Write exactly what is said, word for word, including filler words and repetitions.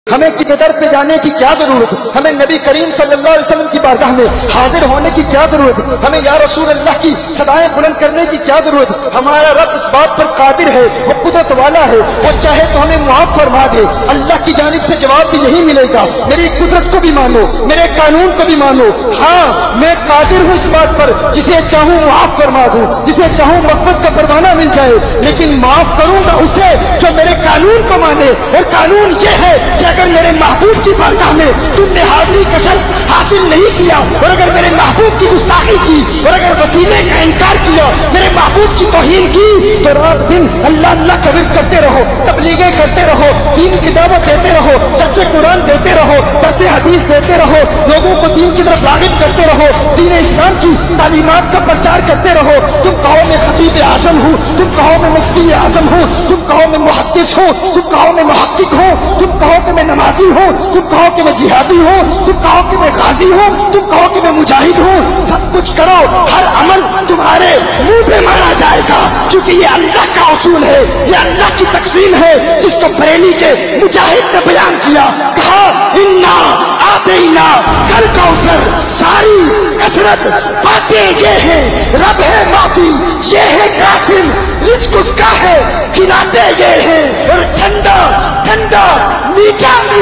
ہمیں کسی در پہ جانے کی کیا ضرورت ہے؟ ہمیں نبی کریم صلی اللہ علیہ وسلم کی بارگاہ میں حاضر ہونے کی کیا ضرورت ہے؟ ہمیں یا رسول اللہ کی صدائیں بلند کرنے کی کیا ضرورت ہے؟ ہمارا رب اس بات پر قادر ہے، وہ قدرت والا ہے، وہ چاہے تو ہمیں معاف فرما دے۔ اللہ کی جانب سے جواب بھی یہی ملے گا، میری قدرت کو بھی مانو، میرے قانون کو بھی مانو۔ ہاں میں قادر ہوں اس بات پر، جسے چاہوں معاف فرما دوں، جسے چاہوں مغفرت کا پروانہ مل جائے، لیکن معاف کروں گا اسے جو میرے قانون کو مانے۔ اور قانون یہ ہے کہ اگر میرے محبوب کی بارگاہ میں تم نے حاضری کا شرط حاصل نہیں کیا، اور اگر میرے محبوب کی گستاخی کی، اور اگر وسیلے کا انکار کیا، میرے محبوب کی توہین کی، تو رات دن اللہ اللہ کا ورد کرتے رہو، تبلیغیں کرتے رہو، دین کی دعوت دیتے رہو، درس قرآن دیتے رہو، درس حدیث دیتے رہو، لوگوں کو دین کی طرف راغب کرتے رہو، دین اسلام کی تعلیمات کا پرچار کرتے رہو۔ تم کہو میں خطیب اعظم ہوں، تم کہو میں مفتی اعظم ہوں، تم کہو میں محدث ہوں، تم کہو میں محقق ہوں، تم کہو کہ میں نمازی ہوں، تم کہو کہ میں جہادی ہوں، تم کہو کہ میں غازی ہوں، تم کہو کہ میں مجاہد ہوں، سب کچھ کرو، ہر عمل تمہارے منہ پہ مارا جائے گا، کیونکہ یہ اللہ کا اصول ہے، یہ اللہ کی تقسیم ہے، جس کو بریلی کے مجاہد نے بیان کیا، کہا انا آتینا کل کوثر، ساری کثرت باتیں یہ ہیں، رب ہے معطی، یہ ہے قاسم، رزق اس کا ہے، کھلاتے یہ ہیں، اور ٹھنڈا ٹھنڈا میٹھا